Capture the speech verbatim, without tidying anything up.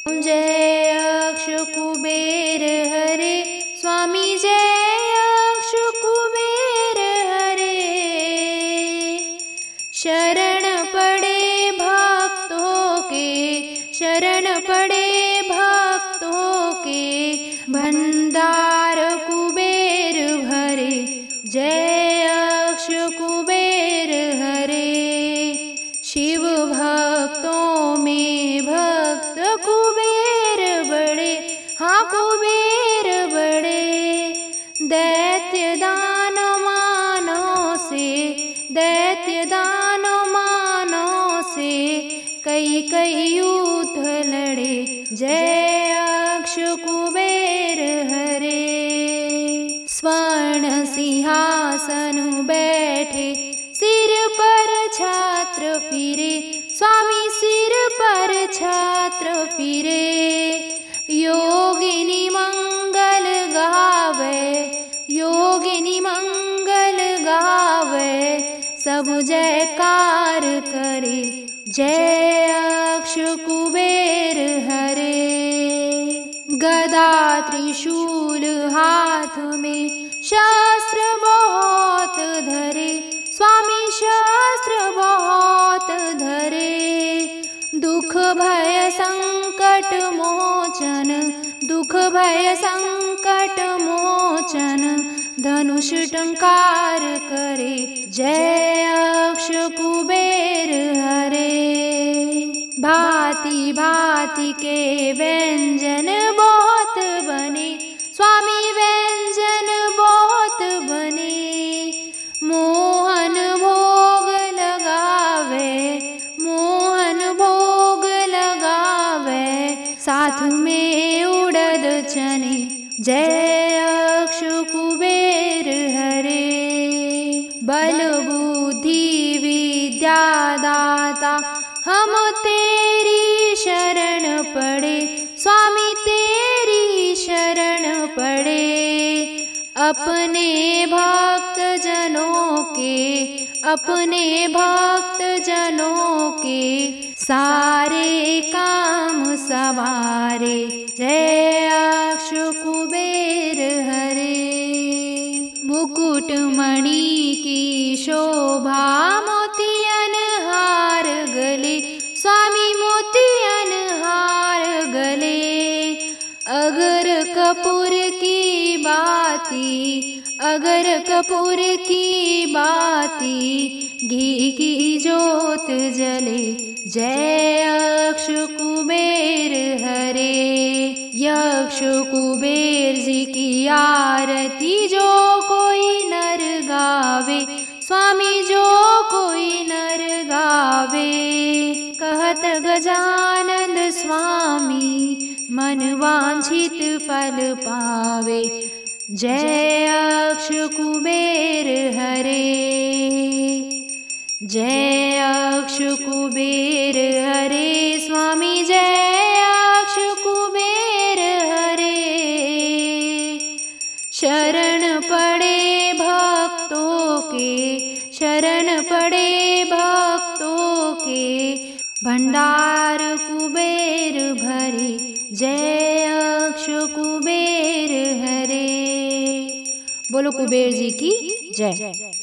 जय अक्ष कुबेर हरे स्वामी जय अक्ष कुबेर हरे। शरण पड़े भक्तों के, शरण पड़े भक्तों के, भंडार कुबेर भरे। जय अक्ष कुबेर हरे। शिव भक्तों में भक्त कुबेर बड़े, हाँ कुबेर बड़े। दैत्य दानवानों से, दैत्य दानवानों से कई कई युद्ध लड़े। जय अक्ष कुबेर हरे। स्वर्ण सिंहासन बैठे, सिर पर छात्र फिरे, स्वामी सिर पर छात्र फिरे। योगिनी मंगल गावे, योगिनी मंगल गावे, सब जयकार करे। जय अक्ष कुबेर हरे। गदा त्रिशूल हाथ में, शास्त्र बहुत धरे, स्वामी शास्त्र बहुत धरे। दुख भय संकट मोचन, दुख भय संकट मोचन, धनुष टंकार करे। जय अक्ष कुबेर हरे। भांति भांति के व्यंजन बहुत बने, स्वामी व्यंजन बहुत बने। मोहन भोग लगावे, मोहन भोग लगावे, साथ में उड़द चने। जय अक्ष कुबेर हरे। बल बुद्धि विद्या दाता, हम तेरी शरण पड़े, स्वामी तेरी शरण पड़े। अपने भक्त जनों के, अपने भक्त जनों के, सारे काम सवारे। जय अक्ष कुबेर हरे। मुकुट मणि की शोभा, मोतियन हार गले, स्वामी मोतियन हार गले। अगर कपूर की बाती, अगर कपूर की बाती, घी की जोत जले। जय अक्ष कुबेर हरे। यक्ष कुबेर जी की आरती जो कोई नर गावे, स्वामी जो कोई नर गावे। कहत गजानंद स्वामी, मन वांछित फल पावे। जय अक्ष कुबेर हरे। जय अक्ष कुबेर हरे स्वामी जय अक्ष कुबेर हरे। शरण पड़े भक्तों के, शरण पड़े भक्तों के, भंडार कुबेर भरे। जय अक्ष कुबेर हरे। बोलो कुबेर जी की जय।